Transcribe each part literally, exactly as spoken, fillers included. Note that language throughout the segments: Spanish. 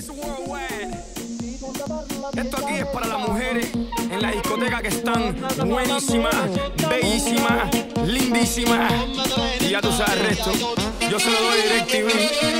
Esto aquí es para las mujeres en la discoteca que están buenísimas, bellísimas, lindísimas. Y ya tú sabes el resto. Yo se lo doy DirecTV.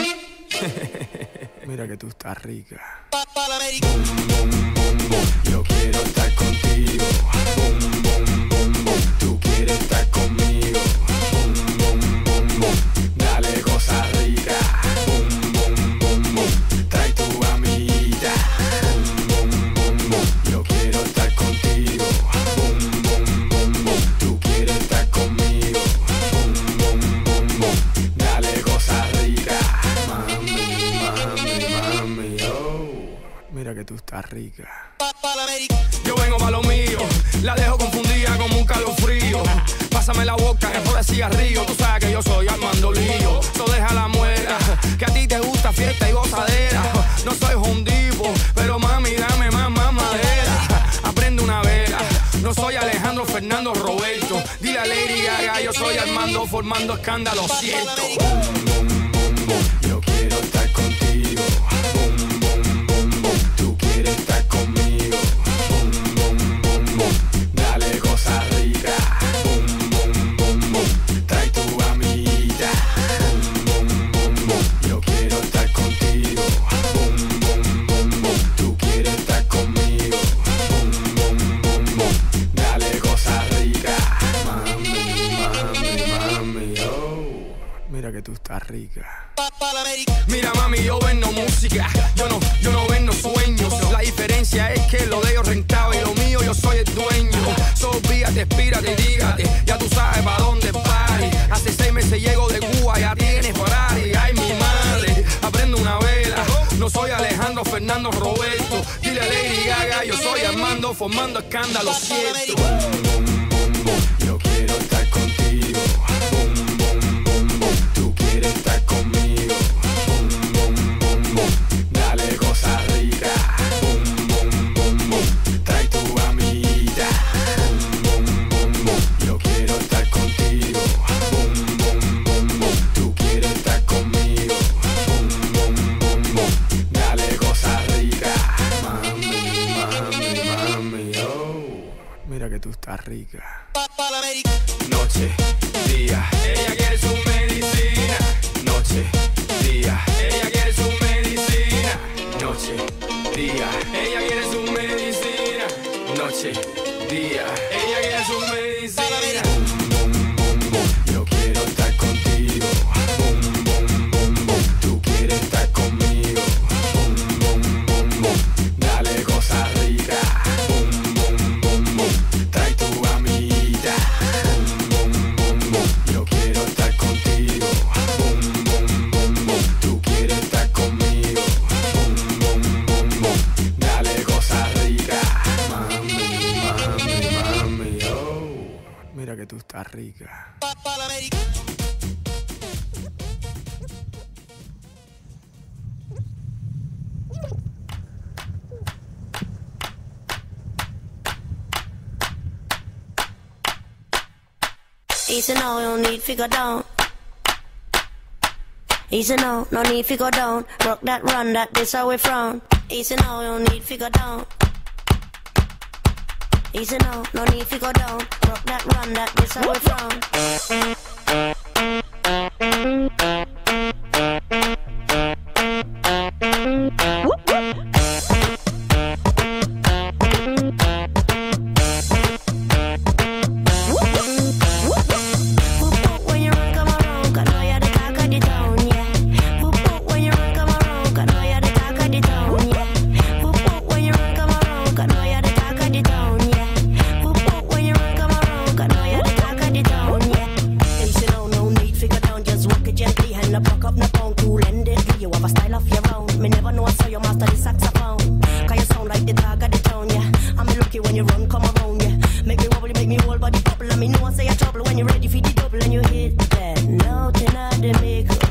Mira que tú estás rica. Boom, boom, boom, boom. Yo quiero estar contigo. Boom, boom, boom, boom. Tú quieres estar conmigo. Boom, boom, boom, boom. Dale cosas ricas. Boom, boom, boom, boom. Trae tu amiguita. Boom, boom, boom, boom. Yo quiero estar contigo. Boom, boom, boom, boom. Tú quieres estar conmigo. Boom, boom, boom, boom. Dale cosas ricas. Mami, mami, mami, oh. Mira que tú estás rica. Yo vengo pa' lo mío, la dejo confundida como un calofrío. Pásame la boca, que por el cigarrillo. Tú sabes que yo soy Armando Lío. So deja la muela, que a ti te gusta fiesta y gozadera. No soy hondipo, pero mami, dame más, más madera. Aprende una vela, no soy Alejandro Fernando Roberto. Dile a Lady Gaga, yo soy Armando formando escándalo, siento. Boom, boom, boom, boom. Yo quiero estar contigo. Boom, boom, boom, boom. Tú quieres estar conmigo. Boom, boom, boom, boom. Dale cosas ricas. Boom, boom, boom, boom. Trae tu amiguita. Boom, boom, boom, boom. Yo quiero estar contigo. Boom, boom, boom, boom. Tú quieres estar conmigo. Boom, boom, boom, boom. Dale cosas ricas. Mami, mami, mami, oh. Mira que tú estás rica. Mira mami, yo vendo música, yo no, yo no vendo sueños. La diferencia es que lo de ellos rentaba y lo mío yo soy el dueño. Sobíate, espírate, dígate, ya tú sabes pa' dónde pare. Hace seis meses llego de Cuba, ya tienes Ferrari. Ay mi madre, aprendo una vela. No soy Alejandro Fernando Roberto. Dile a Lady Gaga, yo soy Armando formando escándalo, cierto. Boom, boom, boom, boom. Yo quiero estar contigo. Boom, boom, boom, boom. Tú quieres estar conmigo. Boom, boom, boom, boom. Dale cosas ricas. Boom, boom, boom, boom. Trae tu amiguita. Boom, boom, boom, boom. Yo quiero estar contigo. Boom, boom, boom, boom. Tú quieres estar conmigo. Boom, boom, boom, boom. Dale cosas ricas. Mami, mami, mami, oh. Mira que tú estás rica. Noche, día, ella quiere su medicina. Noche, día, ella quiere su medicina. Noche, día, ella quiere su medicina. Noche, día, ella quiere su medicina. Boom, boom, boom, boom. Yo quiero estar contigo. Boom, boom, boom, boom. Tú quieres estar conmigo. Boom, boom, boom, boom. Dale cosas ricas. Boom, boom, boom, boom. Trae tu amiguita. Boom, boom, boom, boom. Yo quiero estar contigo. Boom, boom, boom, boom. Tú quieres estar conmigo. Boom, boom, boom, boom. Dale cosas ricas. Mami, mami, mami, oh. Mira que tú estás rica. Easy now, no need to go down. Easy now, no need to go down. Rock that, run that, this how we frown. Easy now, no need to go down. Easy now, no need to go down. Rock that, run that, this how we frown. Make me whole body bubble. Let me know say you're trouble and you hit that note and I make